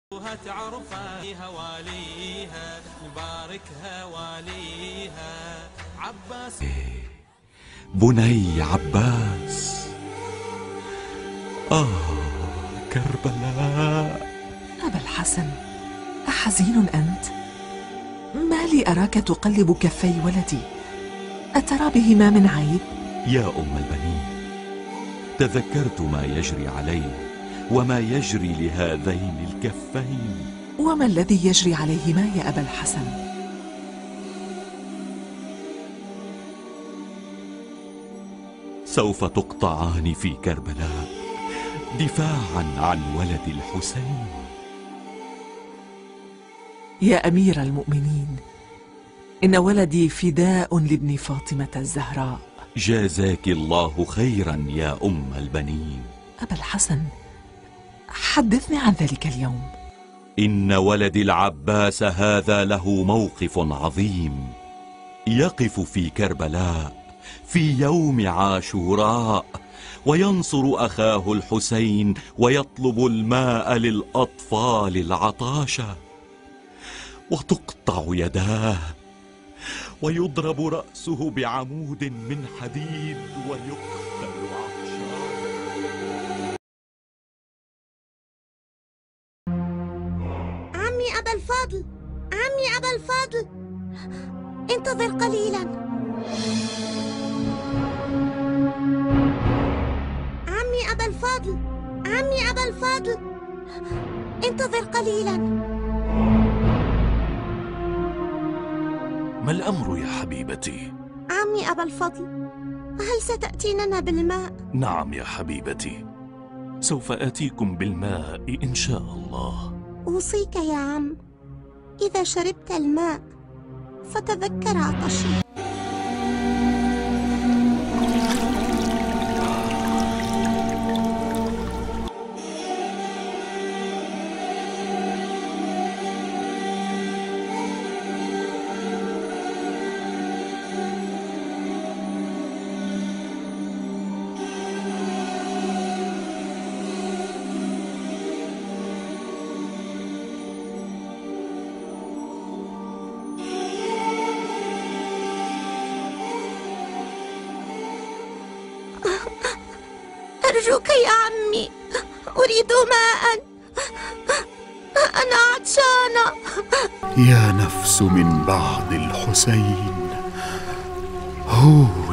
تعرفها واليها مباركها واليها عباس. بني عباس، كربلاء. أبا الحسن، أحزين أنت؟ ما لي أراك تقلب كفي ولدي؟ أترى بهما من عيب؟ يا أم البنين، تذكرت ما يجري عليه وما يجري لهذين الكفين. وما الذي يجري عليهما يا أبا الحسن؟ سوف تقطعان في كربلاء دفاعا عن ولد الحسين. يا أمير المؤمنين، إن ولدي فداء لابن فاطمة الزهراء. جازاك الله خيرا يا أم البنين. أبا الحسن، حدثني عن ذلك اليوم. إن ولد العباس هذا له موقف عظيم. يقف في كربلاء في يوم عاشوراء وينصر أخاه الحسين ويطلب الماء للأطفال العطاشة، وتقطع يداه ويضرب رأسه بعمود من حديد ويقتل عطشان. عمي أبا الفضل، عمي أبا الفضل، انتظر قليلا. عمي أبا الفضل، عمي أبا الفضل، انتظر قليلا. ما الأمر يا حبيبتي؟ عمي أبا الفضل، هل ستأتيننا بالماء؟ نعم يا حبيبتي، سوف آتيكم بالماء إن شاء الله. أوصيك يا عم، إذا شربت الماء فتذكر عطشي. أرجوك يا عمي، أريد ماء، أنا عطشانة. يا نفس من بعد الحسين، هو